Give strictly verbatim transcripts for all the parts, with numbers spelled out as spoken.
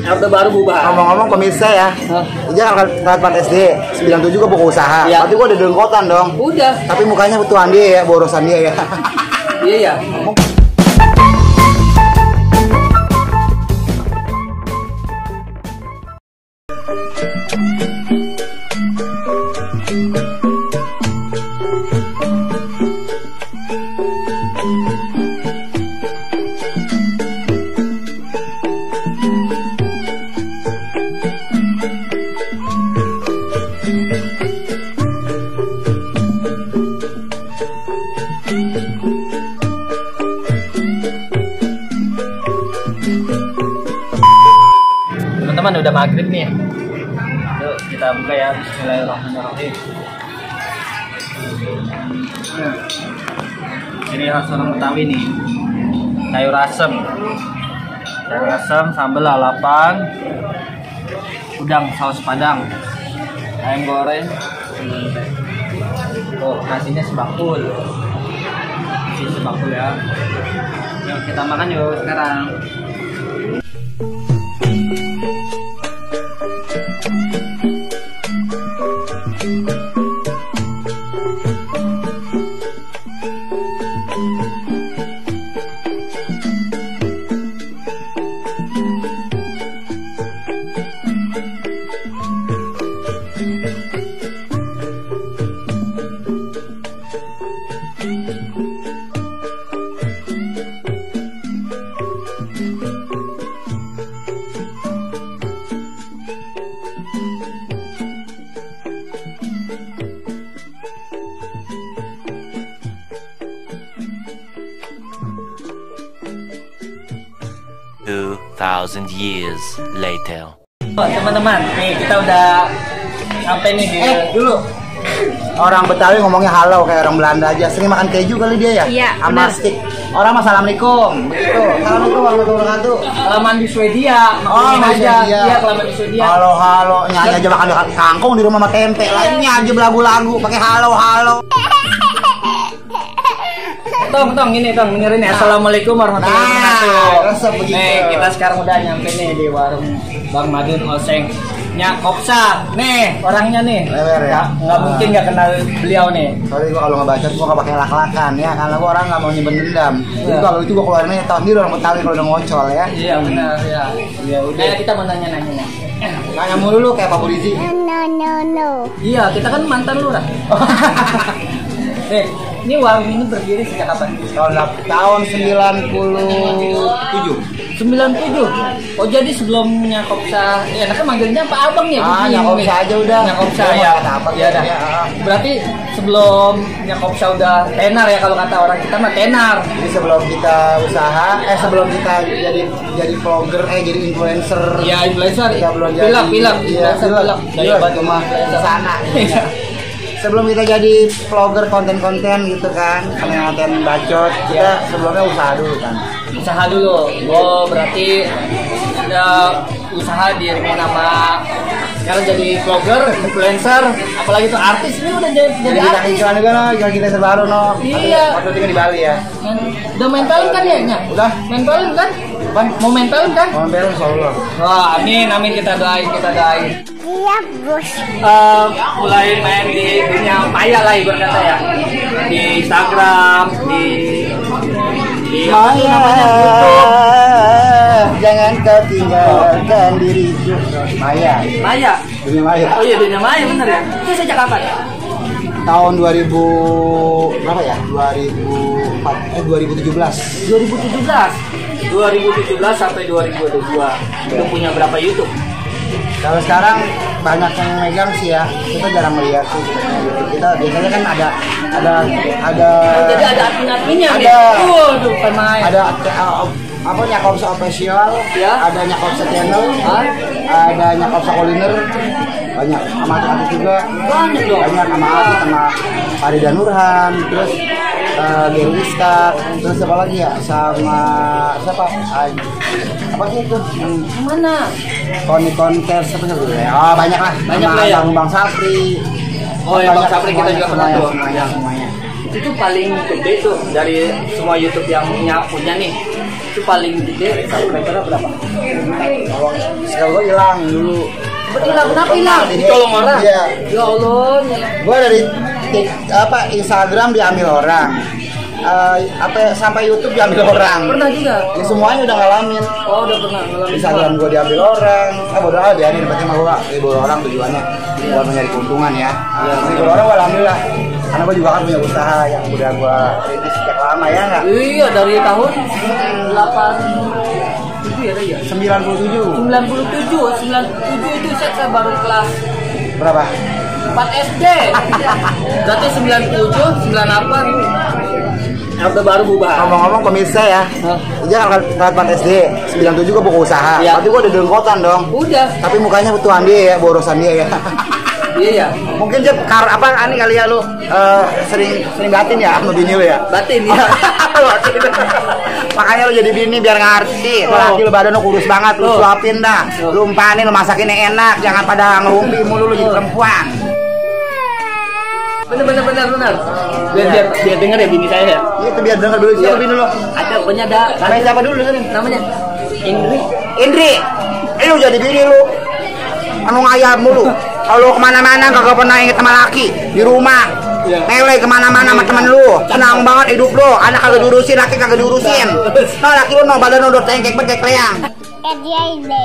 Orde Baru bubar. Ngomong-ngomong pemirsa ya, dia angkat empat S D, sembilan tujuh juga buka usaha. Ya. Berarti gua udah dengkotan dong. Udah. Tapi mukanya betulan dia ya, borosan dia ya. Iya ya. Teman-teman udah maghrib nih. Yuk kita buka ya. Bismillahirrahmanirrahim. Ini restoran Betawi nih. Sayur asem. Sayur asem, sambal lalapan, udang saus padang, ayam goreng. Oh, nasinya sebakul. Nasi sebakul ya. Yuk kita makan yuk sekarang. Two thousand years later. Oh, teman-teman, nih kita udah sampai nih di Eh, dulu. Orang Betawi ngomongnya halo kayak orang Belanda aja. Sering makan keju kali dia ya? Iya, Sama benar. stick. Orang mah assalamualaikum. Begitu. Assalamualaikum warahmatullahi wabarakatuh. kelamaan di Swedia. Oh, Maklum di aja. Swedia. Iya, kelamaan di Swedia. Halo halo, nyanyi aja makan kangkung di rumah sama tempe. Lainnya aja lagu-lagu pakai halo halo. Tong, tong, ini tong, dengerin ya. Assalamualaikum warahmatullahi Nah, wabarakatuh. resep begitu. Nih, kita sekarang udah nyampe nih di warung Bang Madun Oseng. Nyak Kopsa, nih orangnya nih. Lewer ya? Nggak, nggak mungkin nggak kenal beliau nih. Sorry gua kalau ngebacot gua nggak pakai lak-lakan ya, karena gua orang nggak mau nyimpen dendam. Jadi Iya. kalau itu gua keluarinnya tahu sendiri orang Betawi kalau udah ngocol ya. Iya benar ya. Ya udah. Nah, kita mau nanya-nanya nih. Nanya mulu lu kayak Pak Polisi. No, no, no. Iya, kita kan mantan lurah. Eh, ini warung ini berdiri sejak kapan? Tahun tahun sembilan puluh tujuh. sembilan puluh tujuh. Oh, jadi sebelumnya Kopsa, ya enaknya manggilnya Pak Abang ya? Ah, Begini, Nyakopsa nih. aja udah. Nyakopsa Dia ya. mau kata apa, Ya dah. ya, ah. Berarti sebelum Nyakopsa udah tenar ya, kalau kata orang kita mah tenar. Jadi sebelum kita usaha, eh sebelum kita jadi jadi vlogger, eh jadi influencer. Ya, influencer. Kita belum jadi. Pilak, pilak. Iya, Influencer, pilak. pilak. Iya, Dari cuma influencer. sana. Iya. Sebelum kita jadi vlogger konten-konten gitu kan, konten bacot, kita sebelumnya usaha dulu kan. Usaha dulu. Oh, berarti ada usaha di nama sekarang jadi vlogger, influencer, apalagi tuh artis ini udah jadi, jadi Jadi kita artis. iklan juga no, iklan kita terbaru no. Iya. Waktu itu kan di Bali ya. Kan, udah main film kan ya, Nyak? Udah. Main film kan? Mau main film kan? Mohon bel insyaallah. Wah, amin, amin, kita doain, kita doain. Iya, bos. Eh, mulai main di dunia maya lah ibarat kata ya, di Instagram, di di apa sih namanya, YouTube. Jangan kau tinggalkan diriku. Maya. Maya. Dunia maya. Oh iya, dunia maya bener ya. Itu sejak kapan? Tahun dua ribu berapa ya? dua ribu empat eh dua ribu tujuh belas. dua ribu tujuh belas. dua ribu tujuh belas sampai dua ribu dua puluh dua. Itu punya berapa YouTube? Kalau sekarang banyak yang megang sih ya, kita jarang melihat sih. Kita biasanya kan ada ada ada Jadi ada admin-adminnya nih. Ada. Waduh, bukan main. ada uh, apa Nyakopsa official, Ya. ada Nyakopsa channel, Hah? ada Nyakopsa kuliner, banyak sama artis juga, Banyak dong. banyak sama artis sama Farida Nurhan, terus uh, Gary Iskak, terus siapa lagi ya, sama siapa? Ah, apa sih itu? Hmm. Mana? Tony Kontes apa sih ya? Oh, banyak lah. Banyak Sama lah ya. Bang Bang Sapri. Oh ya, Bang Banyak, Sapri kita semuanya, juga pernah semuanya, tuh. semuanya, semuanya. Itu tuh paling gede tuh dari semua YouTube yang punya punya nih. Itu paling gede subscribernya berapa? Kalau sekarang gue hilang dulu. Sempet hilang, kenapa hilang? Ini- Ditolong orang? Iya. Ya Allah. Gue dari tik, apa Instagram diambil orang. Eh, apa ya, sampai YouTube diambil orang. Pernah juga? Ya, semuanya udah ngalamin. Oh, udah pernah ngalamin. Instagram gue diambil orang. Ah bodoh aja biarin, berarti mah gue ribu orang tujuannya buat mencari keuntungan ya. Iya. Ribu orang gue alhamdulillah. Karena gue juga kan punya usaha yang udah gue rintis sejak lama ya nggak? Iya, dari tahun delapan tujuh ya, ya. sembilan puluh tujuh. sembilan puluh tujuh, sembilan puluh tujuh itu saya, saya baru kelas Berapa? empat S D. Berarti sembilan puluh tujuh, sembilan puluh delapan. Udah baru bubar. Ngomong-ngomong pemirsa ya, Hah? dia kan kelas empat S D, sembilan puluh tujuh gue buka usaha. Iya. Berarti gue udah dengkotan dong. Udah. Tapi mukanya betuan dia ya, borosan dia ya. Iya ya. Mungkin dia kar apa ani kali ya lu eh, sering sering batin ya sama bini lu ya. Batin ya. Makanya lu jadi bini biar ngerti. Kalau Oh. laki lu badan lu kurus banget, lu Oh. suapin dah. Oh. Lu umpanin, lu masakin yang enak, jangan pada ngerumpi mulu lu jadi perempuan. Bener bener bener bener. Biar biar, biar denger ya bini saya ya. Itu biar denger dulu siapa bini lu. Ada punya ada. Namanya siapa dulu dengerin? Namanya Indri. Indri, lu jadi bini lu anu ngayam mulu. Kalau kemana-mana kagak pernah inget sama laki di rumah. Iya. Mele kemana-mana sama temen lu, senang banget hidup lu. Anak kagak diurusin, laki kagak diurusin. Nah laki lu no badan lu udah tengkek banget kayak kleang. Jadi ide.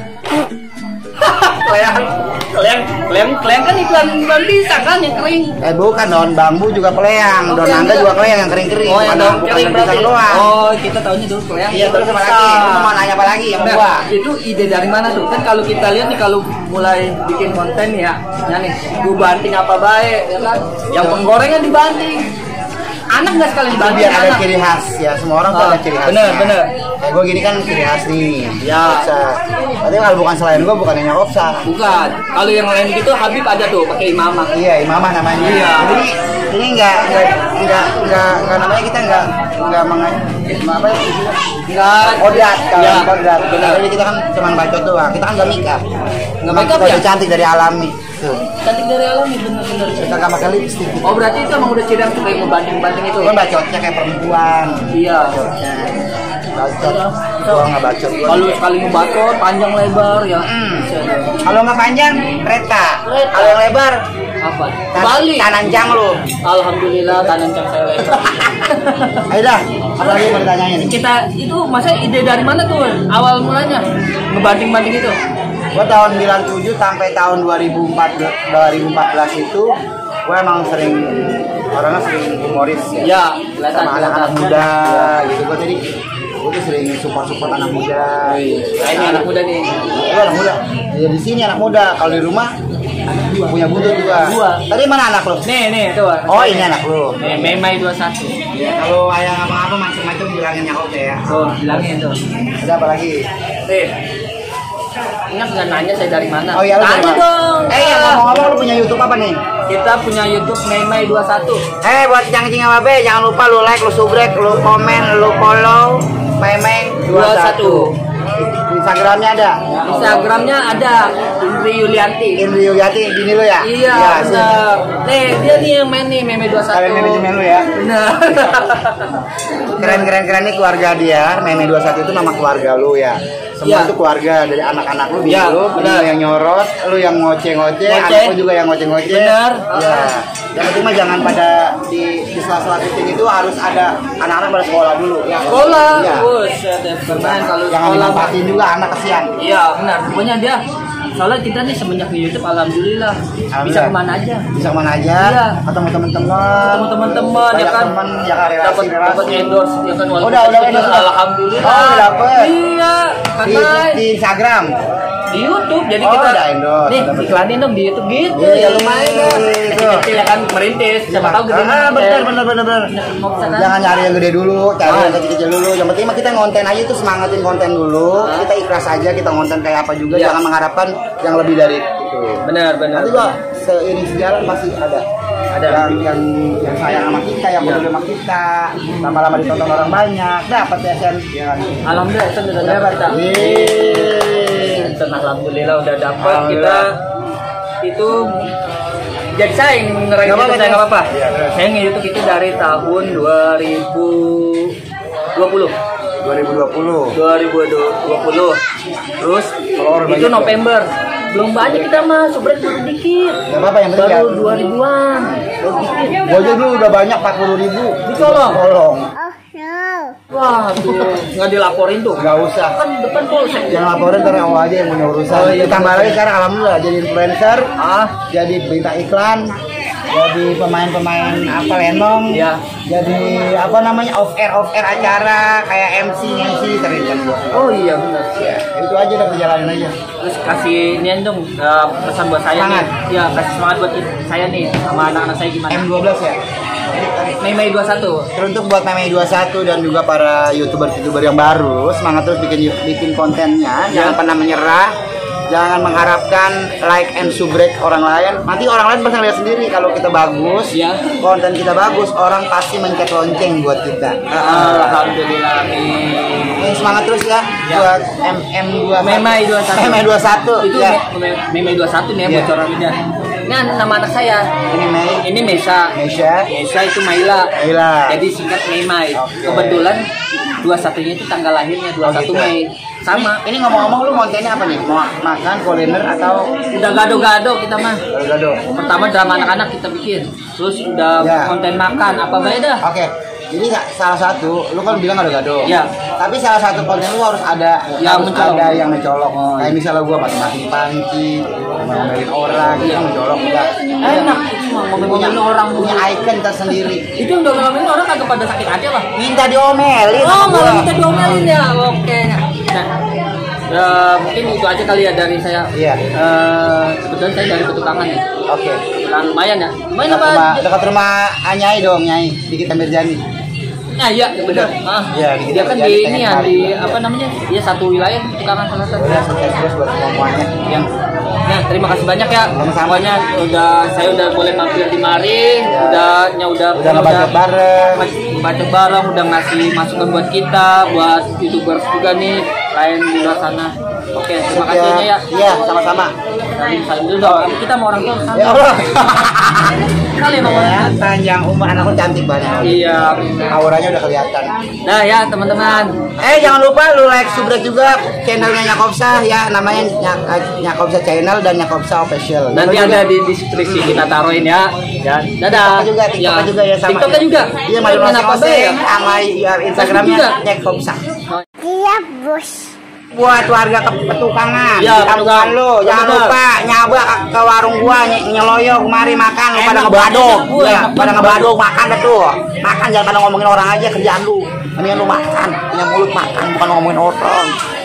Kleang, kleang, kleang, kleang kan iklan iklan pisang kan yang kering. Eh bukan, daun bambu juga kleang, Oh, daun kleang nangka juga. juga kleang yang kering-kering. Oh, yang Bukan- daun bukan kering daun berarti. pisang doang. Oh, kita tahunya dulu kleang. Iya, terus apa lagi? Lu mau nanya apa lagi sama Nah, gua? itu ide dari mana tuh? Kan kalau kita lihat nih kalau mulai bikin konten ya, ya nih, gua banting apa baik, ya kan? Yang penggorengan dibanting. Anak nggak sekali Itu dibanting biar ada anak. ciri khas ya, semua orang tuh Ah, ada ciri khas. bener, bener. Kayak gue gini kan ciri khas nih. Ya. Bisa. Tapi kalau bukan selain gue bukan yang Opsa. Bukan. Kalau yang lain gitu Habib ada tuh pakai imamah. Iya, imamah namanya. Iya. Jadi ini enggak enggak enggak enggak enggak namanya kita enggak enggak mengen apa ya? Enggak. Kodat kalau Ya, kodat. benar. Jadi kita kan cuma bacot doang. Kita kan enggak make up. Nggak Emang make up kita ya? udah cantik dari alami. Tuh. Cantik dari alam nih bener-bener. Kita enggak pakai lipstick. Oh berarti itu emang udah ciri yang suka yang ngebanting-banting itu. Gue bacotnya kayak perempuan. Iya. Bacotnya. Bacot. Gua enggak bacot. Gua Kalau sekali ngebacot panjang lebar ya. Hmm. Bisa deh. Kalau nggak panjang, reta. Reta. Kalau yang lebar, Apa? tan- Bali. tananjang lu. Alhamdulillah tanam cang saya lebar. Ayo dah, apa lagi mau ditanyain? Kita itu masa ide dari mana tuh awal mulanya ngebanting-banting itu? Gua tahun sembilan puluh tujuh sampai tahun dua ribu empat belas itu gua emang sering orangnya sering humoris ya. Ya, kelihatan Sama anak-anak kelihatan. muda gitu. Gua jadi gua tuh sering support-support anak muda. Nah, ini anak muda nih. Itu anak muda. Ya di sini anak muda. Kalau di rumah punya buntut juga. Dua. Tadi mana anak lu? Nih, nih tuh. Oh, ini anak lu. Nih, Memai dua puluh satu. Ya, kalau ayah apa-apa macam-macam bilangin nyakot ya. Tuh, bilangin tuh. Ada apa lagi? Nih. Ingat nggak nanya saya dari mana? Oh iya, lu Tanya dari mana? dong. Eh, ya ngomong-ngomong lu punya YouTube apa nih? Kita punya YouTube Memai dua puluh satu. Eh, buat yang cing apa be, jangan lupa lu like, lu subrek, lu komen, lu follow Memeng dua puluh satu. Instagramnya ada. Instagramnya ada Indri Yulianti. Indri Yulianti, bini lu ya? Iya, benar. Nih, dia nih yang main nih Memai dua puluh satu. Kalian manajemen lu ya? Benar. Keren keren keren nih keluarga dia. Memeng dua puluh satu itu nama keluarga lu ya. Semua Iya. itu keluarga dari anak-anak lu, bini Iya, lu, bini benar. lu yang nyorot, lu yang ngoceh-ngoceh, Ngoceh. anak lu juga yang ngoceh-ngoceh. Benar. Ya. Yang penting mah jangan pada di di sela-sela syuting itu harus ada anak-anak pada sekolah dulu. Ya. Sekolah, Iya. buset ya, bermain kalau Jangan sekolah. dimanfaatin juga anak kesian. Iya, benar. Pokoknya dia soalnya kita nih semenjak di YouTube alhamdulillah, bisa Alhamdulillah. kemana aja. Bisa kemana aja, Iya. ketemu teman-teman, Ketemu teman-teman ya banyak kan. teman, ya kan relasi, Dapat relasi. dapat endorse ya kan walaupun Udah, udah kecil, endorse, udah. alhamdulillah. Oh, udah dapet. Iya, di, karena di Instagram. di YouTube jadi Oh, kita ada endorse, nih dapet. iklanin dong di YouTube gitu Iya, ya lumayan kan. gitu. Kecil-kecil ya kan merintis, siapa tahu gede. Ah, benar benar benar benar. Mau kesana. Jangan nyari yang gede dulu, cari Ah. yang kecil-kecil dulu. Yang penting mah kita ngonten aja tuh, semangatin konten dulu. Ah. Kita ikhlas aja, kita ngonten kayak apa juga, Iya. jangan mengharapkan yang lebih dari itu. Benar, benar. Nanti gua seiring sejalan pasti ada. Ada. yang yang yang sayang sama kita, yang Iya. peduli sama kita, lama-lama ditonton orang banyak, dapat ya Sen. Ya kan? Alhamdulillah itu udah dapat kita. Yeay. Dan alhamdulillah udah dapat kita Alhamdulillah. itu jadi saya yang ngeraih Nggak itu apa-apa, saya nggak Mas. apa-apa. Iya, terus. Saya nge-YouTube itu dari tahun dua ribu dua puluh. dua ribu dua puluh. dua ribu dua puluh. Terus Follower itu banyak, November. Belum banyak kita mah, subrek baru dikit. Gak apa-apa, yang penting Baru ya. dua ribuan. Baru dikit. Gua aja dulu udah banyak empat puluh ribu. Dicolong. Tolong. Oh no. Wah, tuh nggak dilaporin tuh. Gak usah. Kan depan polsek. Jangan laporin karena Allah aja yang punya urusan. Oh, iya. Ditambah lagi sekarang alhamdulillah jadi influencer, Ah, jadi bintang iklan, jadi pemain-pemain apa lenong, ya. jadi apa namanya off air off air acara kayak M C M C sering kan gua. Oh iya benar. Ya, itu aja udah perjalanan aja. Terus kasih ini dong uh, pesan buat saya Semangat. nih. Ya, kasih semangat buat saya nih sama anak-anak saya gimana? M dua belas ya. Mei Mei dua puluh satu. Teruntuk buat Mei dua puluh satu dan juga para youtuber-youtuber yang baru, semangat terus bikin bikin kontennya, Ya. jangan pernah menyerah, jangan mengharapkan like and subrek orang lain. Nanti orang lain pasti lihat sendiri kalau kita bagus, Ya. konten kita bagus, orang pasti mencet lonceng buat kita. Alhamdulillah nih. Oke, semangat terus ya, Ya. buat M M dua Mei Mei dua puluh satu. Mei dua puluh satu. Itu Ya. Mei Mei Mei dua puluh satu nih ya Ya. bocorannya. Ini nama anak saya. Ini Mei, Ini Mesa. Mesya, Mesa itu Maila. Aila. Jadi singkat Mei Mei. Oke. Kebetulan dua puluh satunya itu tanggal lahirnya dua puluh satu Oh, gitu. Mei. Sama. Ini ngomong-ngomong lu kontennya apa nih? Mau makan, kuliner atau Udah gado-gado kita mah. gado-gado? Pertama drama anak-anak kita bikin. Terus udah Ya. konten makan apa beda? Oke, jadi nggak- salah satu, lu kan bilang gado-gado. Ya. Tapi salah satu konten lu harus ada Yang harus mencolok. ada yang mencolok. Oh, Kayak iya. misalnya gua mati-mati panci, ngomelin orang, gitu Iya. kan mencolok enggak. Enak itu mah ngomongin orang punya icon tersendiri. Itu udah ngomongin orang kagak pada sakit hati apa? Minta diomelin. Oh, sama malah gua. minta diomelin ya. Oke. Nah, ya, mungkin itu aja kali ya dari saya. Iya. Eh, kebetulan saya dari petukangan ya. Oke. Nah, lumayan ya. Lumayan Dekat apa? rumah, dekat rumah Anyai dong, Nyai di kita Mirjani. Nah, iya benar. Ah, Iya, di dia kita kan Mirjani, di pengen ini ya kali. di apa namanya? Dia satu wilayah petukangan salah satu. Udah sukses terus buat semuanya. Yang Nah, terima kasih banyak ya. Sama-sama. Pokoknya udah saya udah boleh mampir di mari, Ya. udahnya udah Udah ngebacot bareng. baca bareng, udah ngasih masukan buat kita, buat YouTubers juga nih lain di luar sana. Oke, terima kasih ya. Iya, sama-sama. Salim salim dulu dong. Kita mau orang tua salim. Ya Allah. Kali mau orang Ya, tua. panjang umur anakku cantik banget. Iya. Auranya udah kelihatan. Nah ya teman-teman. Eh jangan lupa lu like subrek juga channelnya Nyakopsa ya, namanya Nyak Nyakopsa channel dan Nyakopsa official. Nanti Jangan ada lupa di deskripsi kita taruhin ya. Ya, dadah. TikToknya juga, TikToknya juga ya sama. TikToknya juga. Iya, malu Main apa masing-masing ya? sama ya, Instagramnya Nyakopsa. Dia bos. Buat warga ke petukangan, Ya, di kampungan petukangan. lu, jangan Bener. lupa nyaba ke warung gua ny- nyeloyo kemari makan lu pada Enak ngebadog, banget, gua ya, enak pada banget. ngebadog makan dah tuh, makan jangan pada ngomongin orang aja kerjaan lu, mendingan lu makan, punya mulut makan bukan ngomongin orang.